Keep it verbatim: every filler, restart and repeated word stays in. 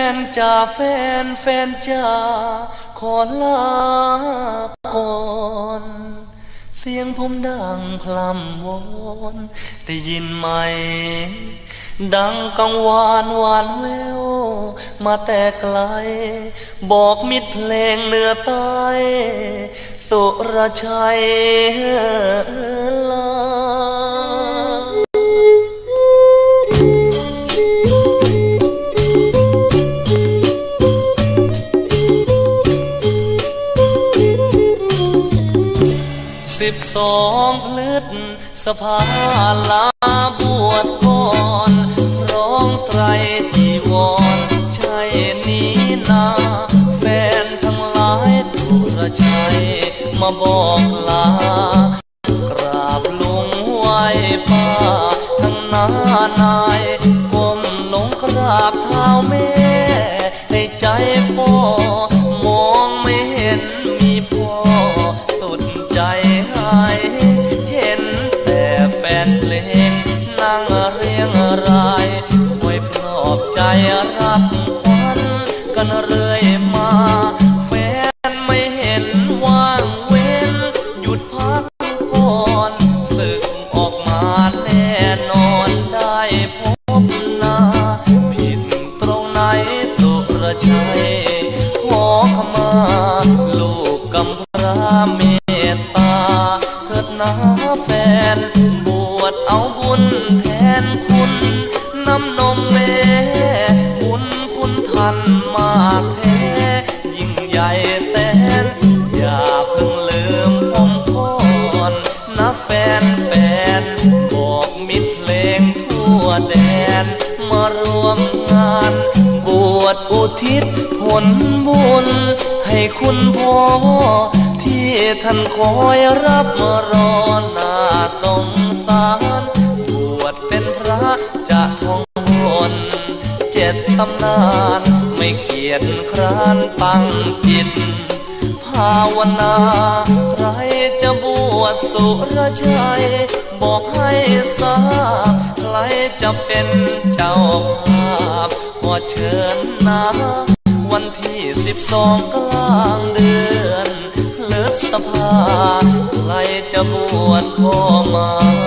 นจ่าแฟนแฟนจ่าขอลาก่อนเสียงผมดังพล่ำวอนได้ยินไหมดังกังวานหวานแววมาแต่ไกลบอกมิตรเพลงเหนือใต้สุรชัยลาสิบสองพฤษภาลาบวชก่อนร้องไตรจีวรใช่นี้นาแฟนทั้งหลายสุรชัยมาบอกลากราบลงไหว้ป้าทั้งนานายก้มลงกราบเท้าแม่ให้ใจพ่อมองไม่เห็นมีพ่อสุดใจหายเห็นแต่แฟนเพลงนั่งเรียงรายคอยปลอบใจรับขวัญกันเรื่อยมาแฟนไม่เห็นว่างเว้นหยุดพักก่อนสึกออกมาแน่นอนได้พบหน้าผิดตรงไหนสุรชัยขอขมาลูกกำพร้าเมตตาเถิดนะแฟนบวชเอาบุญแทนคุณน้ำนมแม่บุญคุณท่านมากแท้ยิ่งใหญ่แต่อย่าเพิ่งลืมผมก่อนนะแฟนแฟนบอกมิตรเพลงทั่วแดนมารวมงานบวชอุทิศผลบุญให้คุณพ่อที่ท่านคอยรับมารอหน้าสงสารบวชเป็นพระจะท่องมนต์เจ็ดตำนานไม่เกียจคร้านปังจิตภาวนาใครจะบวชสุรชัยบอกให้ทราบใครจะเป็นเจ้าภาพขอเชิญนะวันที่สิบสองกลางเดือนพฤษภาใครจะบวชก็มา